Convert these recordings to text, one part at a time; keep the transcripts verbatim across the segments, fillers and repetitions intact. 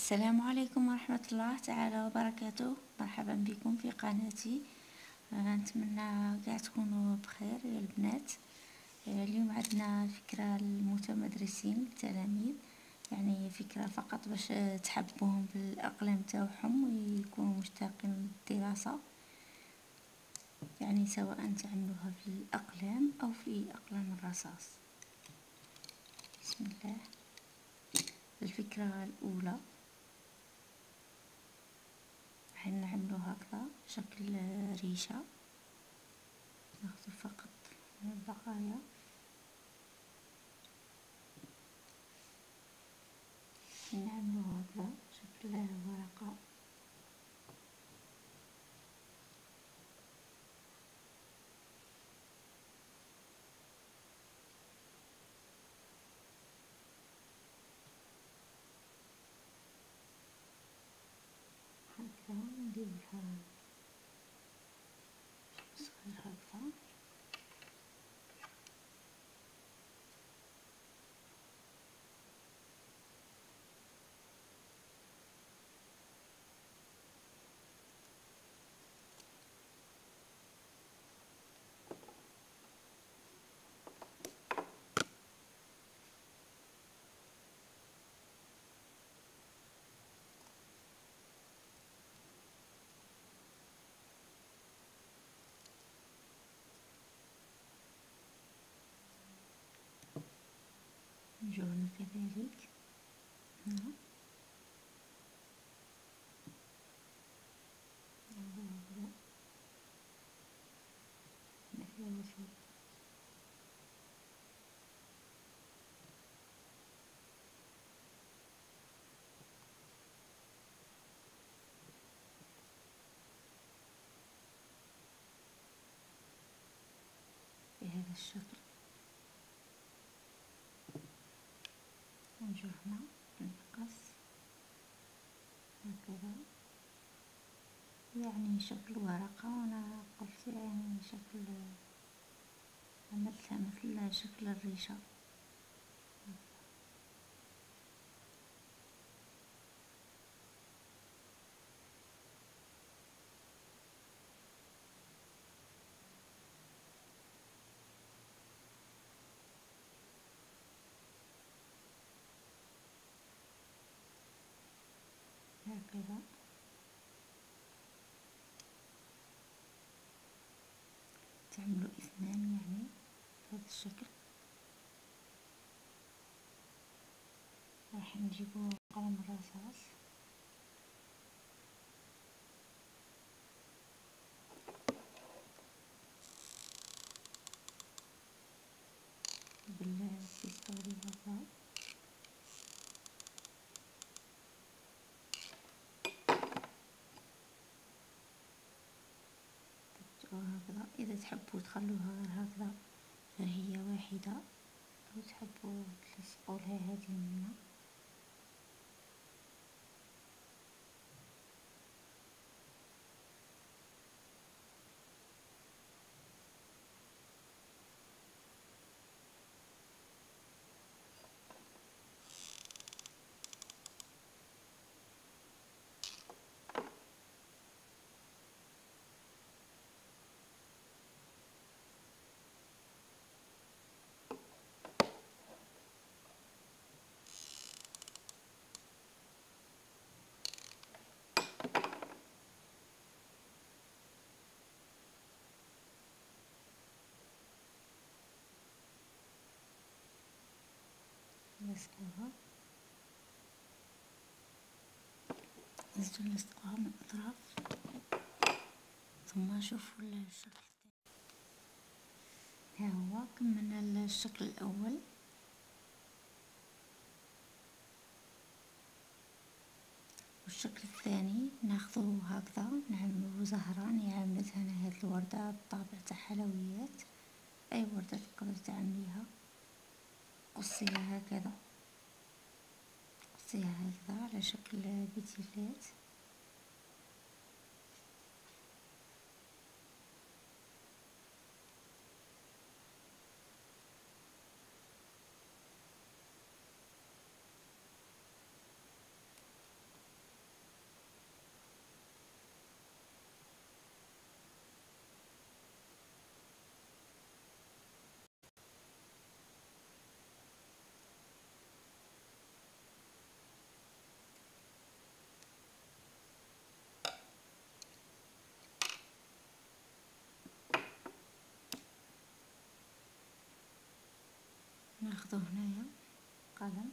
السلام عليكم ورحمة الله تعالى وبركاته. مرحبا بكم في قناتي. نتمنى قاع تكونوا بخير يا البنات. اليوم عندنا فكرة للمتمدرسين التلاميذ، يعني فكرة فقط باش تحبوهم بالأقلام تاعهم ويكونوا مشتاقين للدراسة، يعني سواء تعملوها في الأقلام أو في أقلام الرصاص. بسم الله. الفكرة الأولى راح نعملو هكذا شكل ريشة، ناخذ فقط البقايا نعملو هكذا شكل ورقة، هكذا نديرها صغير هكذا. نجو هنا كذلك هنا هكذا هنا في الوسط. بهذا الشكل نجو هنا نقص هكذا، يعني شكل ورقة، وانا قلت يعني شكل عملتها مثل شكل الريشة. هكذا تعملوا اثنان يعني بهذا الشكل. راح نجيبوا قلم الرصاص بالبيستولي هذا، وهكذا. إذا تحبوا تخلوها غير هكذا غير هي واحدة، أو تحبوا تلصقوا لها هذه من هنا. نلصقوها لازم نلصقوها من الأطراف، ثم شوفوا الشكل. ها هو كملنا الشكل الأول. والشكل الثاني ناخذه هكذا نعملو زهرة. أنا عملت هنا هاد الوردة بالطابع تاع حلويات، أي وردة تقدر تعمليها. قصيها هكذا، قصيها هكذا على شكل بتيلات. ناخدو هنايا قلم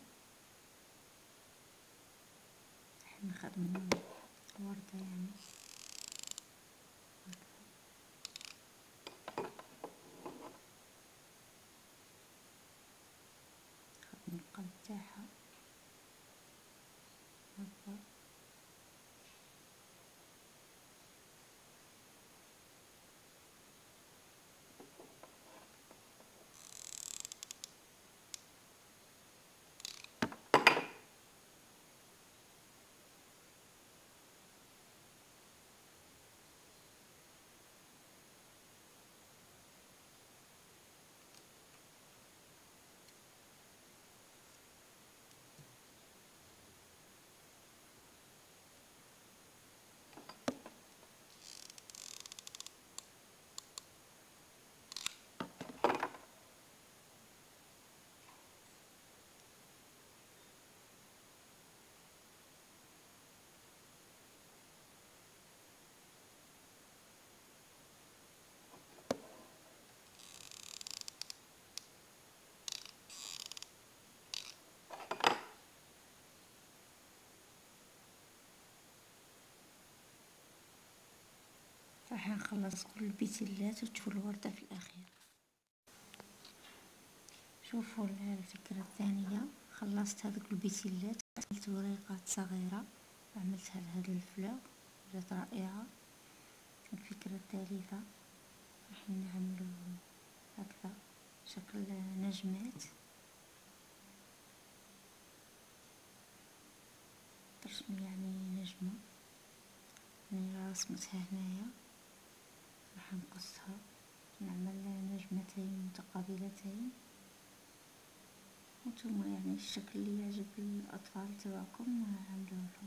راح نخدمو وردة يعني نخدمو القلب تاعها هكا. راح نخلص كل البتيلات وتشوفوا الوردة في الأخير. شوفوا الفكرة الثانية، خلصت هذوك البتيلات، عملت وريقات صغيرة عملتها لهاد الفلور، جات رائعة. الفكرة الثالثة راح نعملو هكذا شكل نجمات، ترسم يعني نجمة، يعني رسمتها هنايا راح نقصها نعمل نجمتين متقابلتين، وانتم يعني الشكل اللي يعجب الأطفال تبعكم عملوه لهم.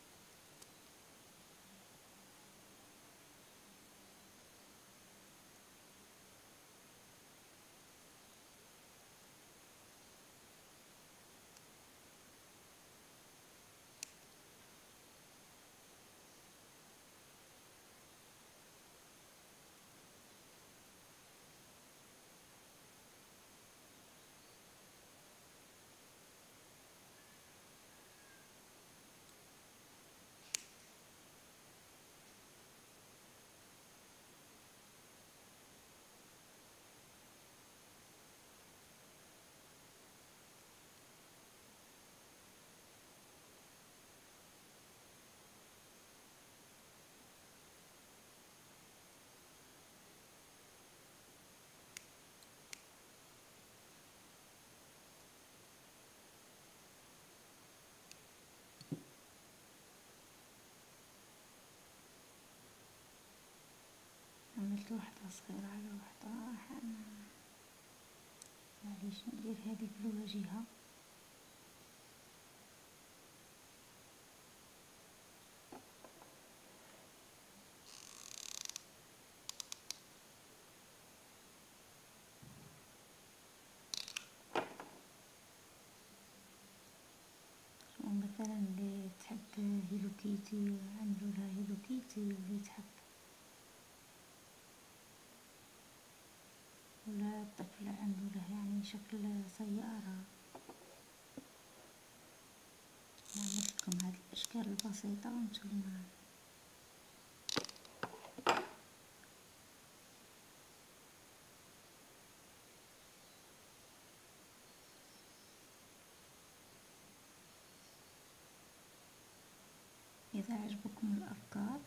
عملت واحدة صغيرة على واحدة، راح معليش ندير هذه بالواجهة. مثلا اللي تحب هيلو كيتي عملوا لها هيلو كيتي، واللي تحب ولا الطفل عملوا له يعني شكل سيارة. نعمل لكم هذه الأشكال البسيطة وانتم إذا عجبكم الأفكار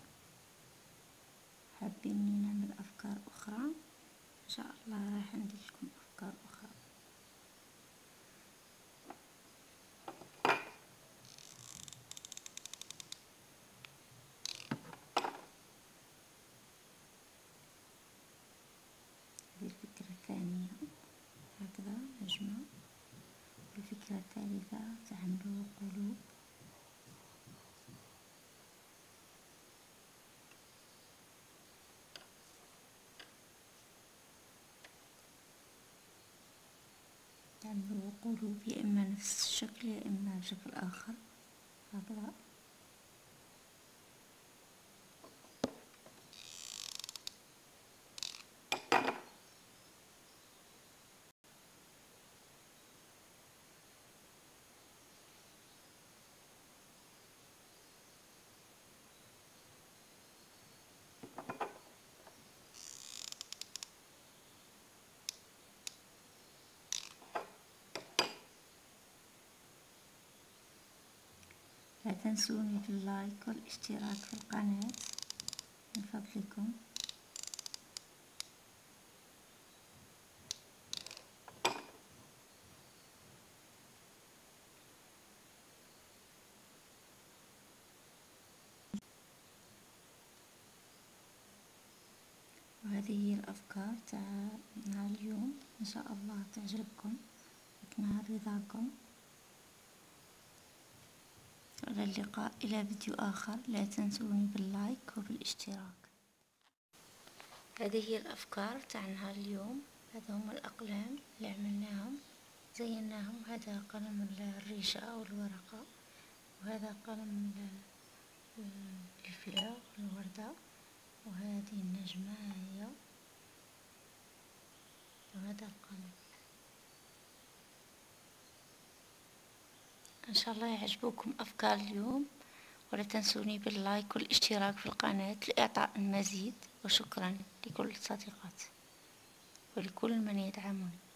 حابين نعمل أفكار أخرى إن شاء الله راح ندير لكم أفكار أخرى. هذه الفكرة الثانية هكذا نجمة. الفكرة الثالثة تعملوا قلوب، تعملوا قلوب يا إما نفس الشكل يا إما بشكل آخر هكذا. تنسوني باللايك والاشتراك في القناة من فضلكم. وهذه هي الأفكار تاع نهار اليوم، إن شاء الله تعجبكم وتنال رضاكم. إلى اللقاء إلى فيديو آخر، لا تنسوني باللايك وبالاشتراك. هذه هي الأفكار تاع نهار اليوم. هذا هم الأقلام اللي عملناهم زيناهم. هذا قلم الريشة والورقة، وهذا قلم الفلاغ الوردة، وهذه النجمة هي، وهذا القلم. ان شاء الله يعجبوكم افكار اليوم، ولا تنسوني باللايك والاشتراك في القناة لاعطاء المزيد. وشكرا لكل الصديقات ولكل من يدعمني.